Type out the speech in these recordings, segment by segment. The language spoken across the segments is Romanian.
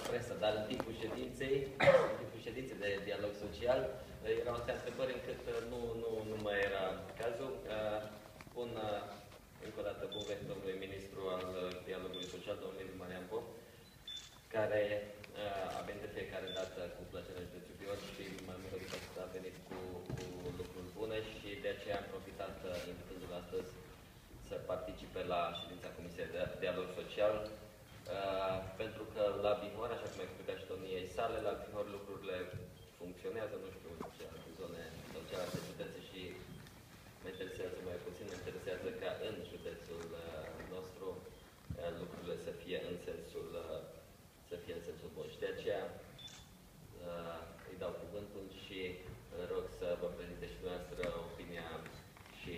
presă, dar în timpul ședinței de dialog social, erau atâtea întrebări încât nu mai era cazul. Pun încă o dată bun venit domnului ministru al dialogului social, domnul Liviu Marian Pop, care a venit de fiecare dată cu plăcere și de ori și mai mult decât atât a venit cu lucruri bune și de aceea am profitat, invitându-l astăzi, să participe la ședința Comisiei de Dialog Social, pentru că la Bihor, așa cum a explicat și domniei sale, la Bihor lucrurile funcționează, nu știu, în celelalte zone sau celelalte județe și mă interesează mai puțin, mă interesează ca în județul nostru lucrurile să fie în sensul bun. Și de aceea îi dau cuvântul și rog să vă prezinte și dumneavoastră opinia și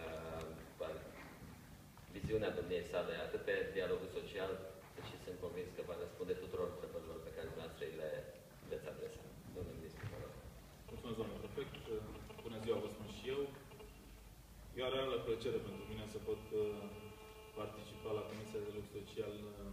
viziunea domniei sale, atât pe dialogul social, cât și sunt convins că va răspunde tuturor întrebărilor pe care dumneavoastră le veți adresa. Domnul ministru, vă rog. Mulțumesc, domnul prefect. Bună ziua, vă spun și eu. E o reală plăcere pentru mine să pot participa la Comisia de Dialog Social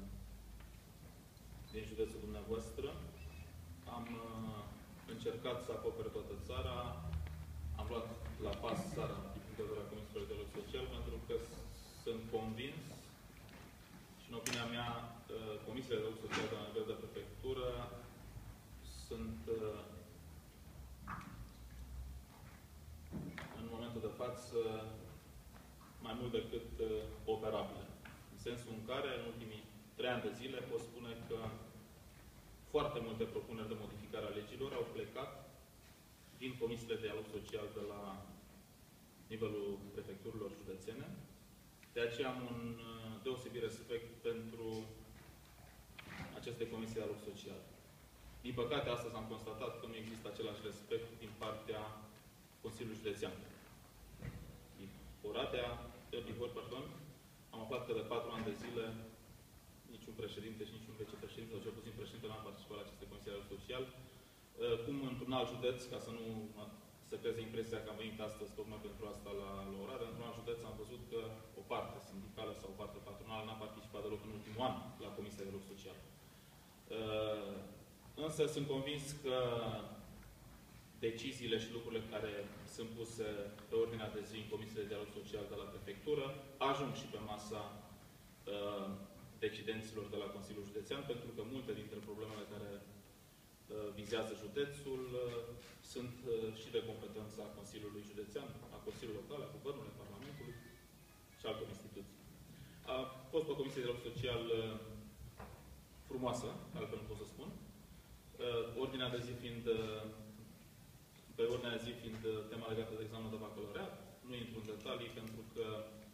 din județul dumneavoastră. Am încercat să acoper toată țara. Am luat la pas țara în punct de vedere a Comisiei de Dialog Social pentru că sunt convins și în opinia mea Comisia de Dialog Social de la nivel de prefectură sunt în momentul de față mai mult decât operabile. În sensul în care în ultimii 3 ani de zile pot spune că foarte multe propuneri de modificare a legilor au plecat din comisiile de dialog social de la nivelul prefecturilor județene. De aceea am un deosebit respect pentru aceste comisii de dialog social. Din păcate, astăzi am constatat că nu există același respect din partea Consiliului Județean. Am aflat că de 4 ani de zile niciun președinte și niciun vicepreședinte, sau cel puțin președinte, nu am participat la aceste comisii de dialog social. Cum într-un alt județ, ca să nu se creeze impresia că am venit astăzi tocmai pentru asta la Oradea, într-un alt județ am văzut că o parte sindicală sau o parte patronală n-a participat deloc în ultimul an la Comisia de Dialog Social. Însă sunt convins că deciziile și lucrurile care sunt puse pe ordinea de zi în Comisiile de Dialog Social de la prefectură ajung și pe masa decidenților de la Consiliul Județean, pentru că multe dintre problemele care vizează județul sunt și de competența Consiliului Județean, a Consiliului Local, a Guvernului, Parlamentului și altor instituții. A fost o comisie de dialog social frumoasă, altfel nu pot să spun. Ordinea de zi fiind tema legată de examenul de bacalaureat. Nu intru în detalii pentru că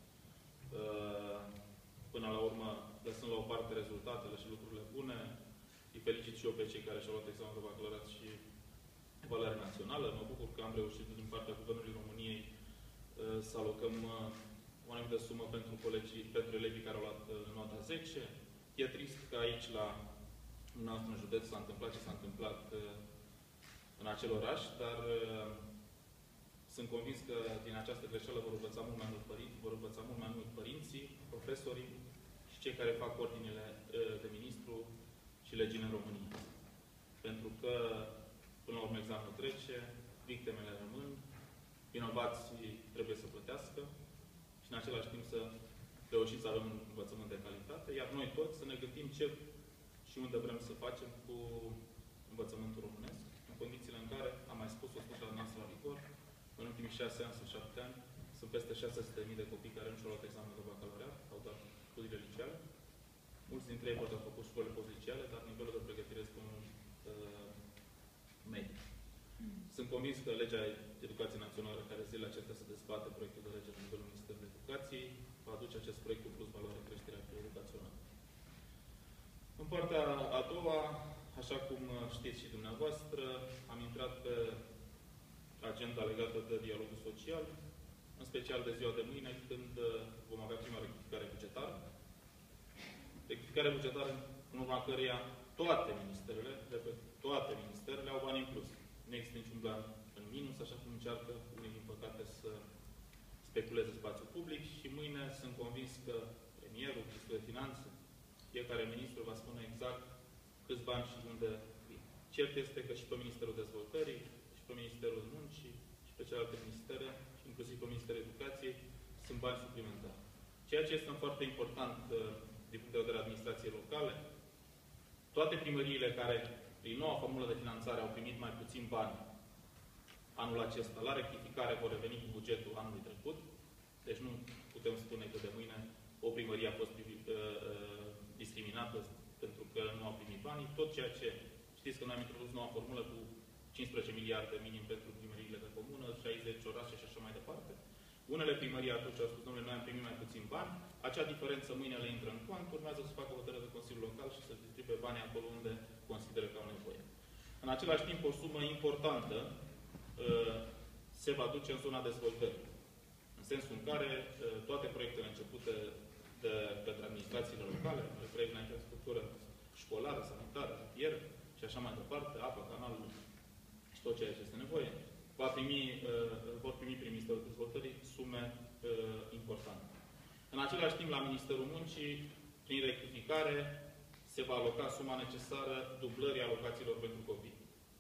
până la urmă, lăsând la o parte rezultatele și lucrurile bune, îi felicit și eu pe cei care și-au luat examenul de bacalaureat și evaluare națională. Mă bucur că am reușit din partea Guvernului României să alocăm o anumită sumă pentru elevii care au luat nota 10. E trist că aici, la nostru în județ, s-a întâmplat ce s-a întâmplat în acel oraș, dar sunt convins că din această greșeală vor învăța mult mai mult părinții, profesorii și cei care fac ordinile de ministru și legile în România. Pentru că, până la urmă, examenul trece, victimele rămân, vinovații trebuie să plătească și, în același timp, să reușim să avem un învățământ de calitate, iar noi toți să ne gândim ce și unde vrem să facem cu învățământul românesc, în condițiile în care, am mai spus-o spus la noastră la Bihor, în ultimii 6 ani sau 7 ani, sunt peste 600.000 de copii care nu și-au luat examenul de bacalaureat, au dat studiile liceale. Mulți dintre ei poate au făcut școli postliceale, dar nivelul de pregătire este unul mediu. Sunt convins că legea Educației Naționale, care zilele acestea se dezbate proiectul de lege la nivelul Ministerului Educației, va aduce acest proiect cu plus valoare creșterea educațională. În partea a doua, așa cum știți și dumneavoastră, am intrat pe agenda legată de dialogul social, în special de ziua de mâine, când vom avea prima rectificare bugetară. Rectificare bugetară în urma căreia toate ministerele au bani în plus. Nu există niciun plan în minus, așa cum încearcă unii, din păcate, să speculeze spațiul public și mâine sunt convins că premierul, ministrul de finanțe, fiecare ministru va spune exact câți bani și unde vin. Cert este că și pe Ministerul Dezvoltării, și pe Ministerul Muncii, și pe celelalte ministere, și inclusiv pe Ministerul Educației, sunt bani suplimentari. Ceea ce este foarte important din punct de vedere administrației locale, toate primăriile care, prin noua formulă de finanțare, au primit mai puțin bani anul acesta, la rectificare vor reveni cu bugetul anului trecut. Deci nu putem spune că de mâine o primărie a fost discriminată pentru că nu au primit banii. Tot ceea ce știți că noi am introdus noua formulă cu 15 miliarde minim pentru primăriile de comună, 60 orașe și așa mai departe. Unele primării atunci au spus, domnule, noi am primit mai puțin bani, acea diferență mâine le intră în cont, urmează să facă hotărâre de Consiliul Local și să distribuie banii acolo unde consideră că au nevoie. În același timp, o sumă importantă se va duce în zona dezvoltării. În sensul în care toate proiectele începute de către administrațiile locale, proiecte în infrastructură școlară, sanitară, rutieră și așa mai departe, apă, canalul și tot ceea ce este nevoie, vor primi prin Ministerul Dezvoltării sume importante. În același timp, la Ministerul Muncii, prin rectificare, se va aloca suma necesară dublării alocațiilor pentru copii.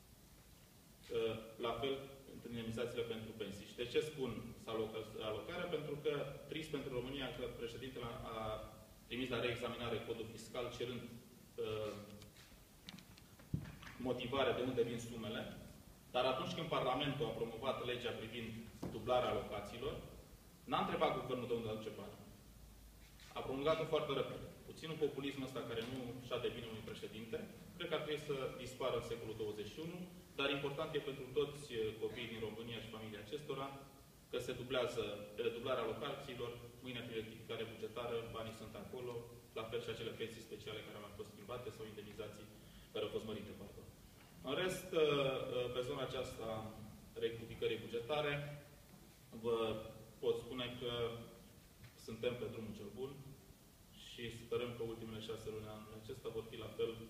La fel, indemnizațiile pentru pensii. Și de ce spun alocarea? Pentru că, trist pentru România, că președintele a trimis la reexaminare codul fiscal cerând motivare de unde vin sumele, dar atunci când Parlamentul a promovat legea privind dublarea alocațiilor, n-a întrebat guvernul de unde aduce bani. A promulgat-o foarte repede. Puținul populism ăsta care nu șade bine unui președinte, cred că ar trebui să dispară în secolul 21, dar important e pentru toți copiii din România și familia acestora că se dublează dublarea alocațiilor, mâine prin rectificare bugetară, banii sunt acolo, la fel și acele pensii speciale care au mai fost schimbate sau indemnizații care au fost mărite. Pardon. În rest, pe zona aceasta rectificării bugetare, vă pot spune că suntem pe drumul cel bun și sperăm că ultimele 6 luni anul acesta vor fi la fel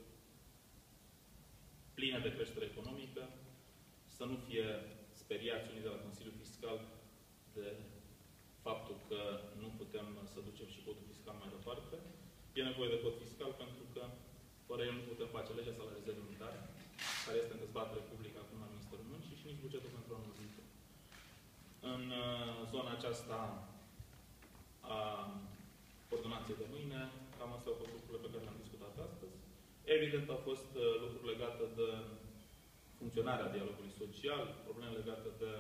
pline de creștere economică, să nu fie speriați unii de la Consiliul Fiscal de faptul că nu putem să ducem și codul fiscal mai departe. E nevoie de cod fiscal pentru că fără el nu putem face legea salarizării unitare, care este în dezbatere publică acum la Ministerul Muncii și nici bugetul pentru anul viitor. În zona aceasta a ordonanței de mâine, cam astea au fost lucrurile pe care le-am discutat astăzi. Evident, au fost lucruri legate de funcționarea dialogului social, probleme legate de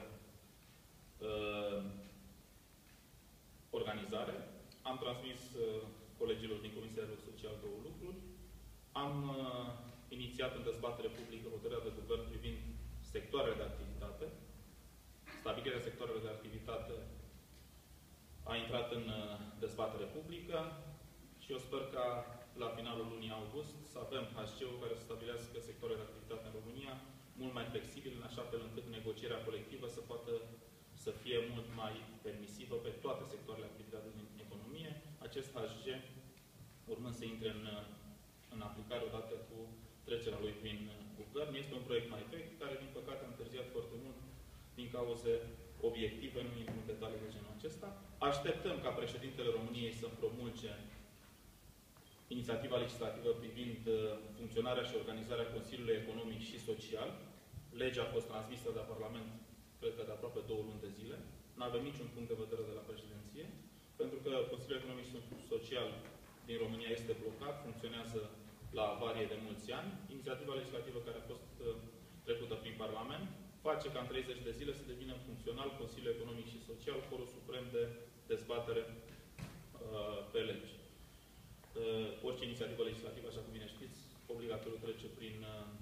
organizare. Am transmis colegilor din Comisia de Dialog Social 2 lucruri. Am inițiat în dezbatere publică hotărârea de guvern privind sectoarele de activitate. Stabilirea sectoarelor de activitate a intrat în dezbatere publică și eu sper ca la finalul lunii august să avem HC-ul care să stabilească sectoarele de activitate în România mult mai flexibil, în așa fel încât negocierea colectivă să poată să fie mult mai permisivă pe toate sectoarele de activitate din economie. Acest HG urmând să intre în aplicare odată cu trecerea lui prin guvern. Este un proiect mai vechi, care, din păcate, a întârziat foarte mult din cauze obiective, nu intru în detalii de genul acesta. Așteptăm ca președintele României să promulge inițiativa legislativă privind funcționarea și organizarea Consiliului Economic și Social. Legea a fost transmisă de Parlament, cred că de aproape 2 luni de zile. Nu avem niciun punct de vedere de la președinție, pentru că Consiliul Economic și Social din România este blocat, funcționează la avarie de mulți ani. Inițiativa legislativă care a fost trecută prin Parlament face ca în 30 de zile să devină funcțional Consiliul Economic și Social, forul suprem de dezbatere pe legi. Orice inițiativă legislativă, așa cum bine știți, obligatoriu trece prin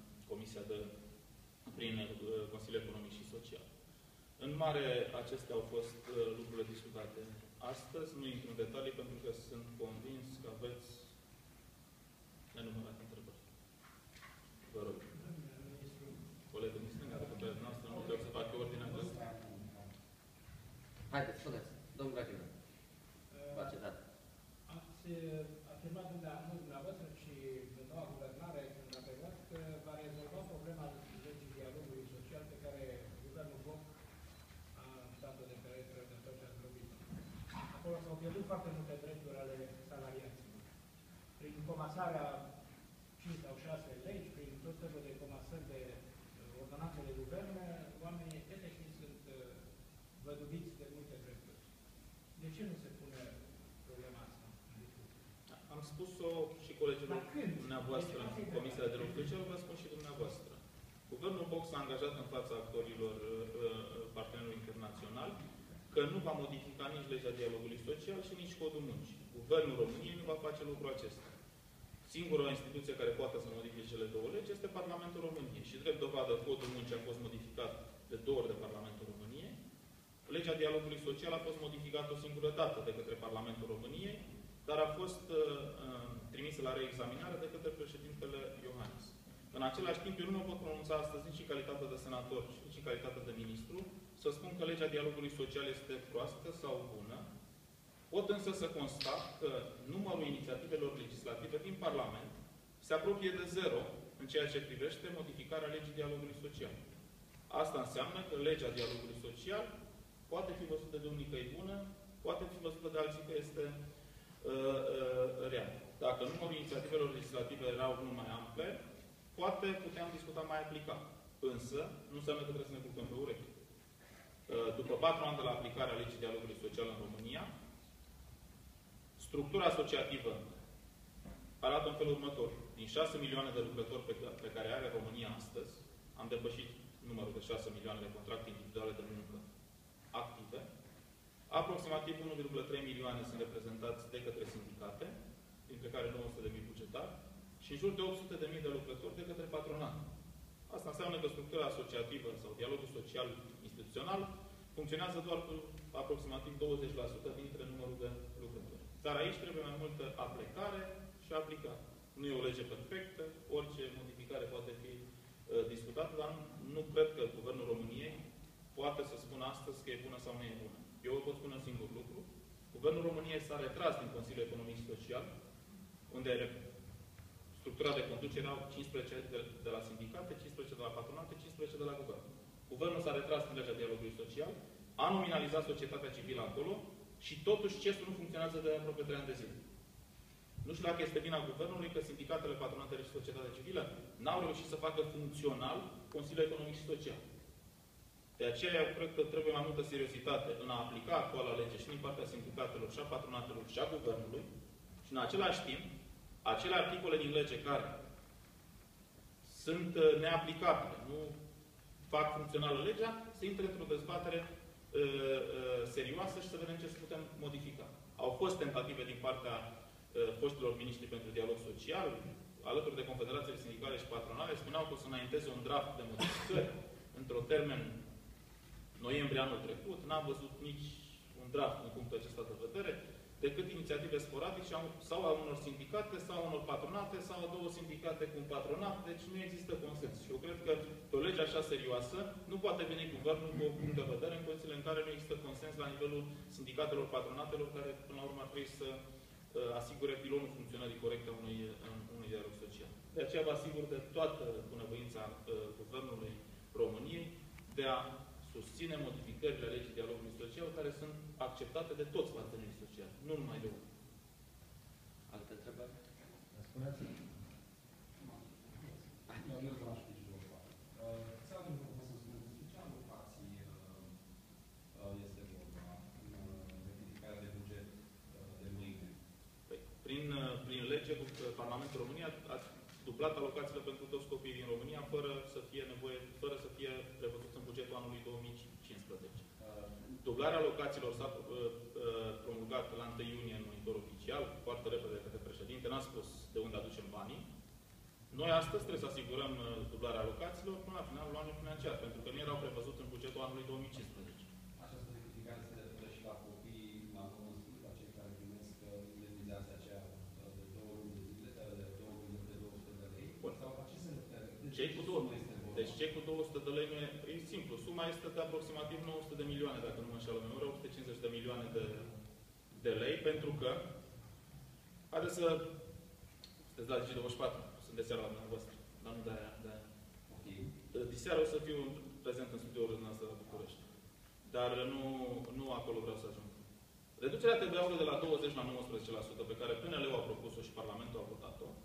Consiliul Economic și Social. În mare, acestea au fost lucrurile discutate astăzi. Nu intru în detalii pentru că sunt convins că aveți nenumărate întrebări. Vă rog. Colegul din stânga, de pe noastră, nu vreau să fac ordinea aceasta. Haideți, spuneți. Domnul Gachina. Face dată. Ați afirmat dumneavoastră și în noua guvernare, când a preluat, că va rezolva problema legii dialogului social pe care guvernul Boc a dat-o de peretre de tot ce a zdrobit. Acolo s-au pierdut foarte multe drepturi ale salariaților. Prin comasarea 5 sau 6 legi, prin tot felul de comasări de ordonanțe de guvern, oamenii efectiv sunt văduviți de multe drepturi. De ce nu se pune problema asta? Am spus-o și colegilor dumneavoastră în Comisia de Dialog Social, vă spun și dumneavoastră. Guvernul Boc s-a angajat în fața actorilor partenerilor internaționali că nu va modifica nici legea dialogului social și nici codul muncii. Guvernul României nu va face lucrul acesta. Singura instituție care poate să modifice cele două legi este Parlamentul României. Și drept dovadă, codul muncii a fost modificat de 2 ori de Parlamentul României. Legea dialogului social a fost modificată o singură dată de către Parlamentul României, dar a fost trimisă la reexaminare de către președintele Iohannis. În același timp, eu nu mă pot pronunța astăzi nici în calitate de senator, nici în calitate de ministru, să spun că legea dialogului social este proastă sau bună. Pot însă să constat că numărul inițiativelor legislative din Parlament se apropie de 0 în ceea ce privește modificarea legii dialogului social. Asta înseamnă că legea dialogului social poate fi văzută de unii că e bună, poate fi văzută de alții că este rea. Dacă numărul inițiativelor legislative erau mult mai ample, poate puteam discuta mai aplicat. Însă, nu înseamnă că trebuie să ne culcăm pe urechi. După 4 ani de la aplicarea legii dialogului social în România, structura asociativă arată în felul următor. Din 6 milioane de lucrători pe care are România astăzi, am depășit numărul de 6 milioane de contracte individuale de muncă active, aproximativ 1,3 milioane sunt reprezentați de către sindicate, dintre care 900.000 bugetari, și în jur de 800.000 de lucrători de către patronat. Asta înseamnă că structura asociativă sau dialogul social instituțional funcționează doar cu aproximativ 20% dintre numărul de lucrători. Dar aici trebuie mai multă aplicare și aplicare. Nu e o lege perfectă, orice modificare poate fi discutată, dar nu cred că Guvernul României poate să spună astăzi că e bună sau nu e bună. Eu vă pot spune un singur lucru. Guvernul României s-a retras din Consiliul Economic și Social, unde structura de conducere erau 15 de la sindicate, 15 de la patronate, 15 de la guvern. Guvernul s-a retras din legea dialogului social, a nominalizat societatea civilă acolo și totuși CES-ul nu funcționează de aproape 3 ani de zile. Nu știu dacă este vina Guvernului că sindicatele, patronatele și societatea civilă n-au reușit să facă funcțional Consiliul Economic și Social. De aceea, eu cred că trebuie mai multă seriozitate în a aplica actuala lege și din partea sindicatelor și a patronatelor și a Guvernului și în același timp, acele articole din lege care sunt neaplicabile, nu fac funcțională legea, să intre într-o dezbatere serioasă și să vedem ce să putem modifica. Au fost tentative din partea foștilor miniștri pentru dialog social, alături de confederațiile sindicale și patronale, spuneau că o să înainteze un draft de modificări într-o termen noiembrie anul trecut. N-am văzut nici un draft din punctul acesta de vedere, decât inițiative sporadice sau a unor sindicate, sau a unor patronate, sau a 2 sindicate cu un patronat, deci nu există consens. Și eu cred că pe o lege așa serioasă nu poate veni Guvernul cu un punct de vedere în condițiile în care nu există consens la nivelul sindicatelor, patronatelor, care până la urmă ar trebui să asigure pilonul funcționării corecte a unui dialog social. De aceea vă asigur de toată bunăvoința Guvernului României de a susține modificările legii dialogului social care sunt acceptate de toți partenerii sociali, nu numai de unii. Alte întrebări? Spuneți-mi. Eu nu aș fi și două parte. Ți-am propus să spuneți despre ce alocații este vorba în rectificarea de buget de mâine. Păi, prin lege, Parlamentul României a dublat alocațiile pentru toți copiii din România fără să fie prevăzut în bugetul anului 2015. Dublarea alocațiilor s-a promulgat la 1 iunie în monitor oficial, foarte repede de către președinte, n-a spus de unde aducem banii. Noi astăzi trebuie să asigurăm dublarea alocațiilor până la finalul anului financiar, pentru că nu erau prevăzut în bugetul anului 2015. Această rectificare se referă și la copii, la cei care primesc indemnizația aceea de 2 luni de zile, de 2.200 de lei. Bun. Sau la ce se referă? Deci cei cu 200 de lei nu e simplu. Suma este de aproximativ 900 de milioane, dacă nu mă înșală memoria, 850 de milioane de lei, pentru că, haideți să sunteți la Digi24, sunt de seara la dumneavoastră, dar nu de aia. Okay. De seara o să fiu prezent în studioul noastră la București. Dar nu acolo vreau să ajung. Reducerea TVA-ului de la 20 la 19%, pe care PNL-ul a propus-o și Parlamentul a votat-o,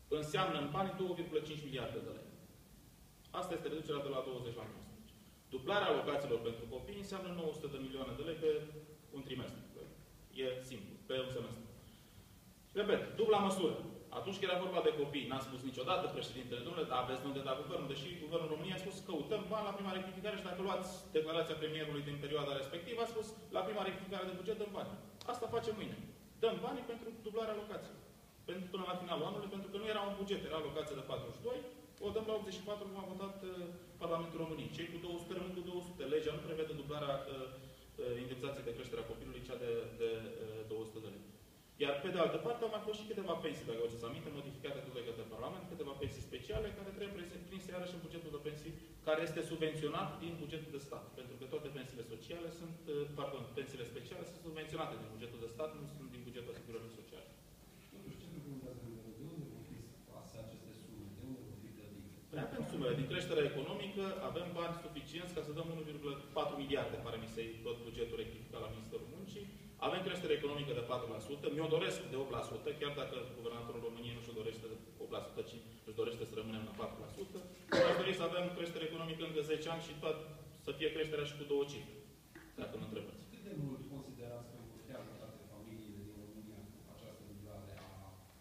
înseamnă în bani 2,5 miliarde de lei. Asta este reducerea de la 20 la 19. Dublarea alocațiilor pentru copii înseamnă 900 de milioane de lei pe un trimestru. E simplu, pe un semestru. Repet, dubla măsură. Atunci când era vorba de copii, n-a spus niciodată președintele, domnule, dar aveți unde da guvernul, deși guvernul României a spus că căutăm bani la prima rectificare și dacă luați declarația premierului din perioada respectivă, a spus la prima rectificare de buget dăm bani. Asta facem mâine. Dăm banii pentru dublarea alocației. Până la finalul anului, pentru că nu era un buget, era alocație de 42, o dăm la 84, cum a votat Parlamentul României. Cei cu 200 rămân cu 200. Legea nu prevede dublarea indemnizației de creștere a copilului, cea de 200 de lei. Iar pe de altă parte au mai fost și câteva pensii, dacă vă aduceți aminte, modificate tot de către Parlament, câteva pensii speciale care trebuie prinse iarăși în bugetul de pensii, care este subvenționat din bugetul de stat. Pentru că toate pensiile sociale sunt, pensiile speciale sunt subvenționate din bugetul de stat, nu sunt din bugetul asigurării sociale. Totuși, ce recomandări de unde vor fi scoase aceste sume? De unde vor fi plătite? Păi avem sumele din creșterea economică, avem bani suficienți ca să dăm 1,4 miliarde, pare mi se tot bugetul rectificat la Ministerul Muncii. Avem creștere economică de 4%, mi-o doresc de 8%, chiar dacă guvernatorul României nu și-o dorește de 8%, ci își dorește să rămânem la 4%. Aș dori să avem creștere economică încă 10 ani și să fie creșterea și cu 2 cifre, dacă mă întrebați. Cât de mult considerați că împărtează toate familiile din România cu această dublare a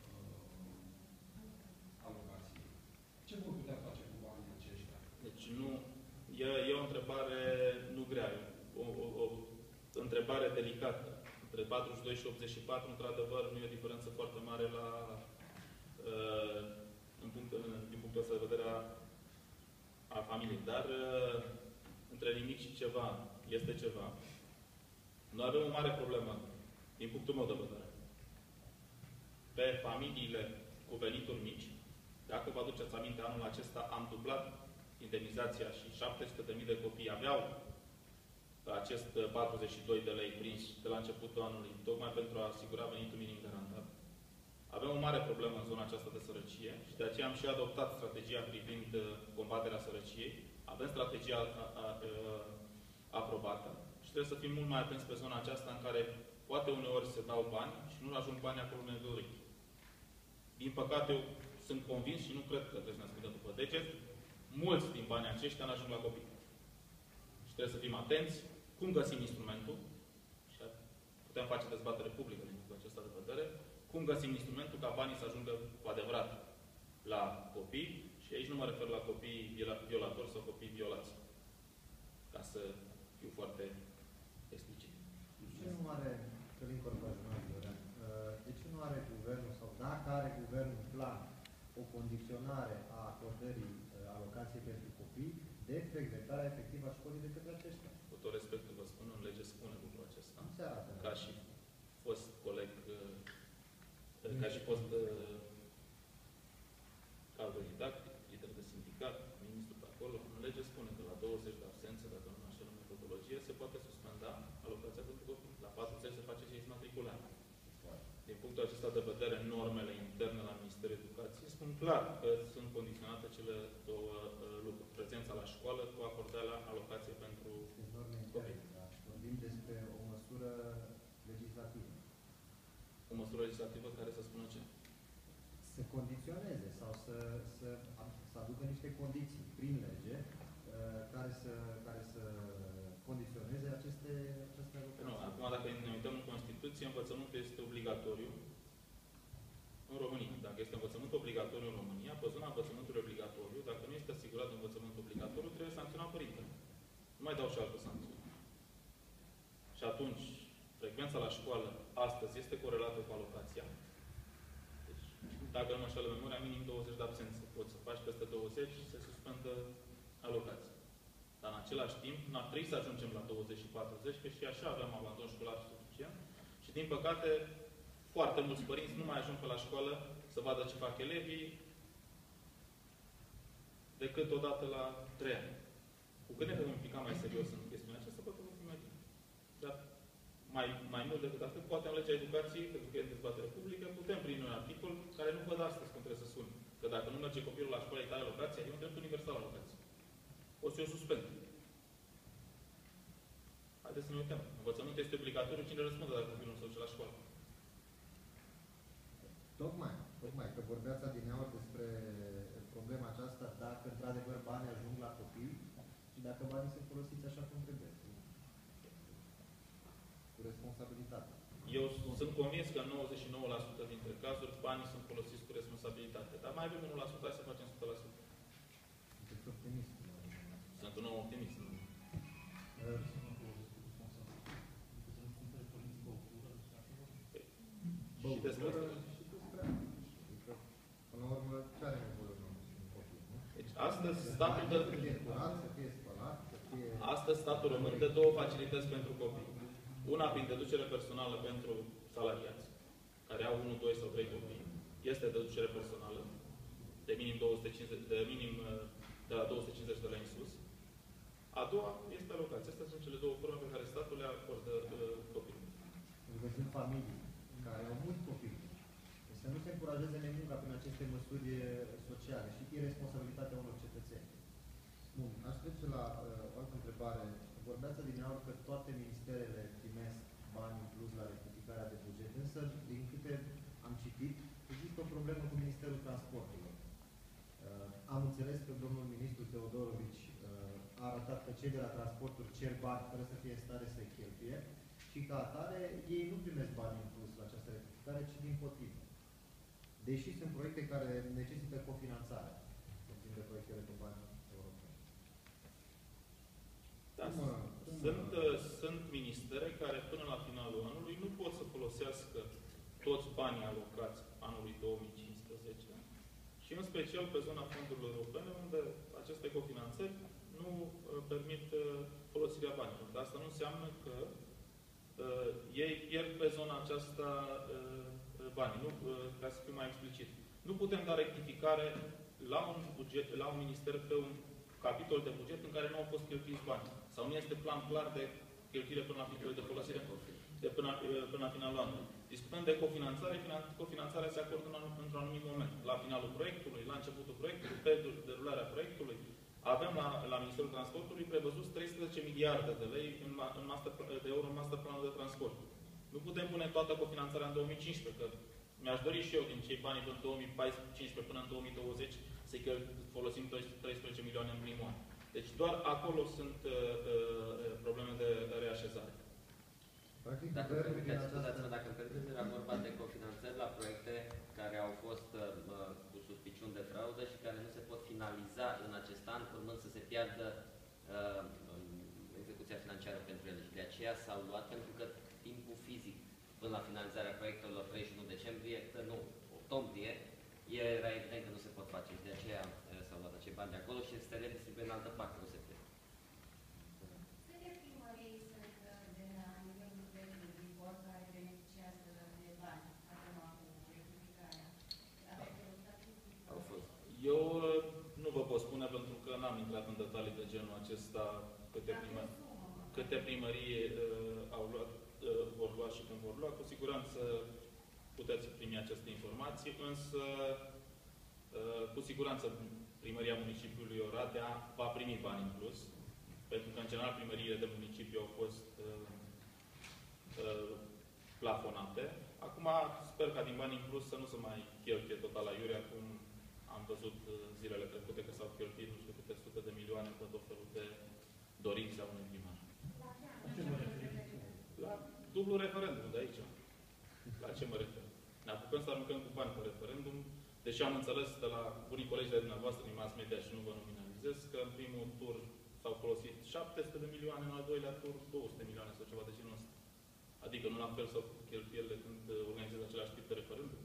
alocației? Ce vor putea face cu banii aceștia? Deci nu, e o întrebare nu grea, o întrebare delicată. Între 42 și 84, într-adevăr, nu e o diferență foarte mare din punctul ăsta de vedere a familiei. Dar între nimic și ceva este ceva. Noi avem o mare problemă, din punctul meu de vedere. Pe familiile cu venituri mici, dacă vă aduceți aminte, anul acesta am dublat indemnizația și 700.000 de copii aveau acest 42 de lei prins de la începutul anului, tocmai pentru a asigura venitul minim garantat. Avem o mare problemă în zona aceasta de sărăcie și de aceea am și adoptat strategia privind combaterea sărăciei. Avem strategia aprobată și trebuie să fim mult mai atenți pe zona aceasta în care poate uneori se dau bani și nu ajung bani acolo unde dorim. Din păcate, eu sunt convins și nu cred că trebuie să ne ascultăm după deget, mulți din banii aceștia nu ajung la copii. Și trebuie să fim atenți cum găsim instrumentul, și putem face dezbatere publică din punctul acesta de vedere, cum găsim instrumentul ca banii să ajungă cu adevărat la copii, și aici nu mă refer la copii violatori sau copii violați. Ca să fiu foarte explicit. De ce nu are, Călin Corbaș, de ce nu are guvernul, sau dacă are guvernul plan, o condiționare a acordării alocației pentru copii de frecventarea efectivă a școlii de către aceștia? Cu tot respectul vă spun, în lege spune lucrul acesta. Nu se arată. Ca și fost coleg, ca și fost cadru didactic, lider de sindicat, ministru pe acolo, în lege spune că la 20 de absențe, dacă nu așa în metodologie, se poate suspenda alocația pentru copii. La 40 se face și exmatricularea. Din punctul acesta de vedere, normele interne la Ministerul Educației spun clar că sunt condiționate cele două lucruri. Prezența la școală cu acordarea alocației pentru copii. Vorbim despre o măsură legislativă. O măsură legislativă care să spună ce? Să condiționeze sau să aducă niște condiții prin lege care să condiționeze aceste alocații. Nu, acum dacă ne uităm în Constituție, învățământul este obligatoriu în România. Dacă este învățământ obligatoriu în România, pe zona învățământului obligatoriu, dacă nu este asigurat învățământ obligatoriu, trebuie sancționat părintele. Nu mai dau și altă sancțiune. Și atunci, frecvența la școală astăzi este corelată cu alocația. Deci, dacă nu mă înșală memoria, minim 20 de absențe. Poți să faci peste 20 și se suspendă alocația. Dar în același timp, nu ar trebui să ajungem la 20 și 40, că și așa avem abandon școlar suficient. Și din păcate, foarte mulți părinți nu mai ajung pe la școală să vadă ce fac elevii decât odată la 3 ani. Cu cât ne vom implica mai serios în chestiunea aceasta, poate vom fi mai bine. Dar mai mult decât atât, poate în legea educației, pentru că e în dezbatere publică, putem prin un articol care nu văd astăzi cum trebuie să sune. Că dacă nu merge copilul la școală, îi tai alocația, e un drept universal la alocație. O să o suspend. Haideți să ne uităm. Învățământul este obligatoriu, cine răspunde dacă copilul nu se duce la școală? Tocmai că vorbeați adineauri Sunt convins că în 99% dintre cazuri banii sunt folosiți cu responsabilitate. Dar mai avem 1%, hai să facem 100%. Sunteți optimist. Sunt un om optimist. Și despre asta. Până la urmă, ce are nevoie un copil, nu? Deci, astăzi statul dă... Să fie curat, să fie spălat, să fie... Astăzi statul român dă două facilități pentru copii. Una prin deducere personală pentru salariați, care au 1, 2 sau 3 copii. Este deducere personală, de minim 250, de la 250 de la în sus. A doua este alocație. Astea sunt cele două forme pe care statul le acordă copilului. Pentru că sunt familii care au mulți copii. Deci să nu se încurajeze nemunca prin aceste măsuri sociale și irresponsabilitatea unor cetățeni. Bun, aș trece la o altă întrebare. Vorbeați adineauri că toate ministerele primesc bani în plus la rectificarea de buget, însă, din câte am citit, există o problemă cu Ministerul Transporturilor. Am înțeles că domnul ministru Teodorovici a arătat că cei de la transporturi cer bani fără să fie în stare să-i cheltuie și ca atare ei nu primesc bani în plus la această rectificare, ci dimpotrivă. Deși sunt proiecte care necesită cofinanțare, puțin de proiectele cu bani europeni. Da, sunt ministere care până la finalul anului nu pot să folosească toți banii alocați anului 2015 și în special pe zona fondurilor europene, unde aceste cofinanțări nu permit folosirea banilor. Dar asta nu înseamnă că ei pierd pe zona aceasta banii. Nu, ca să fiu mai explicit. Nu putem da rectificare la un buget, la un minister pe un capitol de buget în care nu au fost cheltuiți bani. Sau nu este plan clar de cheltuire până la finalul de folosire până la finalul anului. Discutăm de cofinanțare, cofinanțarea se acordă într-un anumit moment. La finalul proiectului, la începutul proiectului, pe derularea proiectului. Avem la Ministerul Transportului prevăzut 13 miliarde de lei de euro în master planul de transport. Nu putem pune toată cofinanțarea în 2015, că mi-aș dori și eu din cei bani din 2015 până în 2020 să folosim 13 milioane în primul an. Deci doar acolo sunt probleme de reașezare. Dacă îmi permiteți, era vorba de cofinanțări la proiecte care au fost cu suspiciuni de fraudă și care nu se pot finaliza în acest an, urmând să se piardă execuția financiară pentru ele. Și de aceea s-au luat, pentru că timpul fizic până la finalizarea proiectelor 31 decembrie, nu, octombrie, era evident că nu se pot face și de aceea s-au luat acei bani de acolo și se redistribuie în altă parte, nu se pierde. Câte primării sunt de la nivelul județului din Bihor care beneficiază de bani acum cu rectificarea? Aveți o statistică? Au fost. Eu nu vă pot spune pentru că n-am intrat în detalii de genul acesta câte primării au luat, vor lua și cum vor lua. Cu siguranță puteți primi aceste informații, însă cu siguranță primăria municipiului Oradea va primi bani în plus, pentru că în general primăriile de municipiu au fost plafonate. Acum sper ca din bani în plus să nu se mai cheltuie total la iurea, cum am văzut zilele trecute că s-au cheltuit nu știu câte sute de milioane pe tot felul de dorințe a unui primar. La dublu referendum de aici. La ce mă refer? Ne apucăm să aruncăm cu bani pe referendum, deși am înțeles de la unii colegi de dumneavoastră din mass media și nu vă nominalizez, că în primul tur s-au folosit 700 de milioane, în al doilea tur 200 de milioane sau ceva de genul ăsta. Adică nu la fel s-au făcut cheltuielile când organizez același tip de referendum.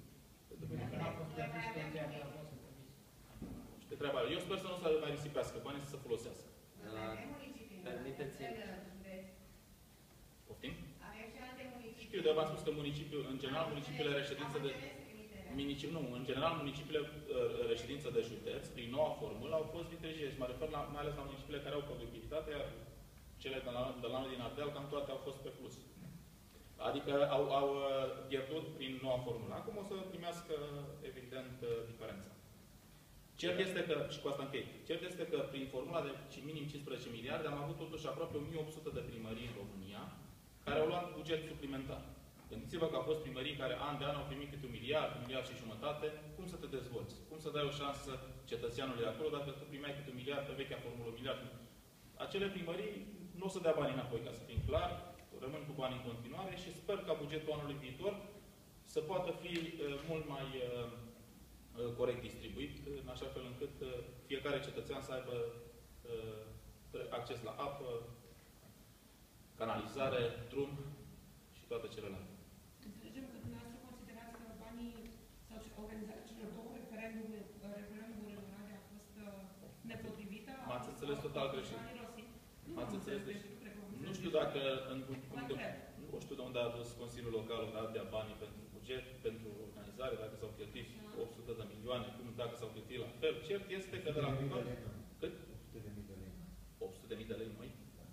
Și de treaba. Eu sper să nu se mai risipească banii, să se folosească. Permiteți-mi. Poftim? Avem și alte municipii. Știu, de v-am spus că municipiul, în general, municipiile reședință de... în general, municipiile reședință de județ, prin noua formulă, au fost vitejie. Și mă refer mai ales la municipiile care au productivitate, iar cele de la din Ardeal, cam toate au fost pe plus. Adică au pierdut prin noua formulă. Acum o să primească, evident, diferența. Cert este că, și cu asta închei, cert este că prin formula de minim 15 miliarde am avut totuși aproape 1800 de primării în România care au luat buget suplimentar. Gândiți-vă că au fost primării care an de an au primit câte 1 miliard, 1 miliard și jumătate. Cum să te dezvolți? Cum să dai o șansă cetățeanului acolo dacă tu primeai câte 1 miliard pe vechea formulă 1 miliard? Acele primării nu o să dea bani înapoi, ca să fim clar. rămân cu bani în continuare și sper ca bugetul anului viitor să poată fi mult mai corect distribuit, în așa fel încât fiecare cetățean să aibă acces la apă, canalizare, drum și toate celelalte. Înțelegem că dumneavoastră considerați că banii sau organizarea celor două referendumuri în Oradea a fost nepotrivită? M-ați înțeles total greșit. M-ați înțeles greșit. Nu știu dacă nu știu de unde a adus Consiliul Local Oradea banii pentru buget, pentru organizare, dacă s-au cheltuit 800 de milioane, cum dacă s-au cheltuit la fel. Cert este că de la cât? 800.000 de lei. 800.000 de lei noi?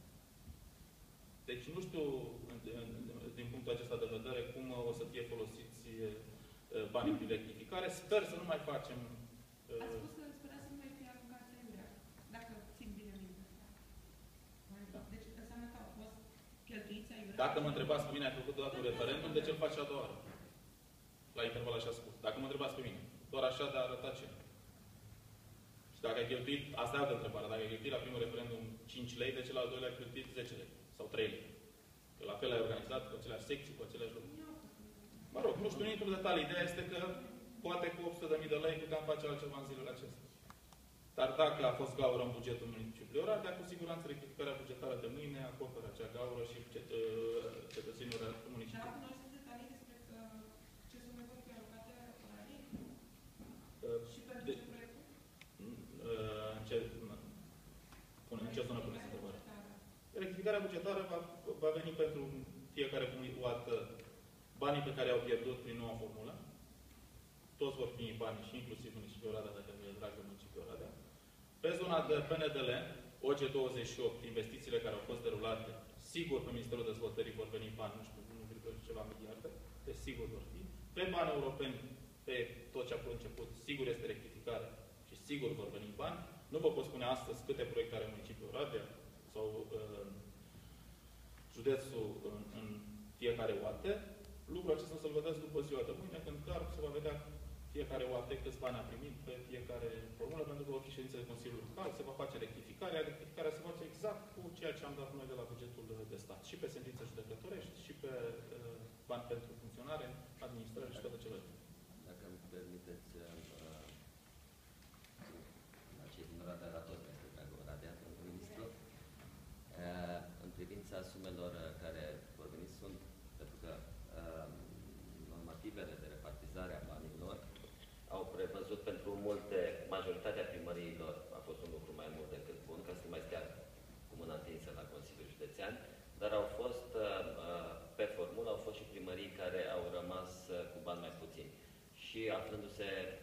Deci nu știu, din punctul acesta de vedere, cum o să fie folosiți banii prin rectificare. Sper să nu mai facem... Ați spus că sperați să nu mai fie aruncați în grea, dacă țin bine minte. Da. Deci înseamnă că au fost cheltuiți aiurea. Dacă mă întrebați pe mine, ai făcut odată un referendum, de ce îl faci a doua oară? La interval așa scurt. Dacă mă întrebați pe mine, doar așa de a arăta ce. Și dacă ai cheltuit, asta e altă întrebare, dacă ai cheltuit la primul referendum 5 lei, de ce la al doilea ai cheltuit 10 lei? Sau 3 lei? Că la fel ai organizat cu aceleași secții, cu aceleași lucruri. Mă rog, nu știu, nu intru în detalii. Ideea este că poate cu 800.000 de lei puteam face altceva în zilele acestea. Dar dacă a fost gaură în bugetul municipiului Oradea, cu siguranță rectificarea bugetară de mâine acoperă acea gaură și cetățenilor municipiului. Dar cunoașteți detalii despre ce sume vor fi alocate Oradei? Și pentru ce proiecte? În ce zonă puneți întrebare? Rectificarea bugetară va veni pentru fiecare comunitate banii pe care au pierdut prin noua formulă. Toți vor fi banii și inclusiv municipiul Oradea, dacă nu e drag de municipiul Oradea. Pe zona de PNDL, OG28, investițiile care au fost derulate, sigur pe Ministerul Dezvoltării vor veni bani, nu știu, 1, ceva miliarde, deci sigur vor fi. Pe bani europeni, pe tot ce a început, sigur este rectificare și sigur vor veni bani. Nu vă pot spune astăzi câte proiecte are municipiul Oradea sau județul în fiecare oate. Lucrul acesta o să-l vedeți după ziua de mâine, când clar se va vedea fiecare oate câți bani a primit pe fiecare formulă, pentru că vor fi ședințe de Consiliul Local, se va face rectificarea. Rectificarea se face exact cu ceea ce am dat noi de la bugetul de stat. Și pe sentințe judecătorești, și pe bani pentru funcționare, administrare și toate celelalte. Dacă îmi permiteți, cei din Oradea la toți, pentru că Oradea, domnul ministru, în privința sumelor care vor veni sunt, pentru că normativele de repartizare a banilor au prevăzut pentru multe, majoritatea primăriilor a fost un lucru mai mult decât bun, ca să mai stea cu mâna întinsă la Consiliul Județean, dar au fost, pe formulă, au fost și primării care au rămas cu bani mai puțini. Și aflându-se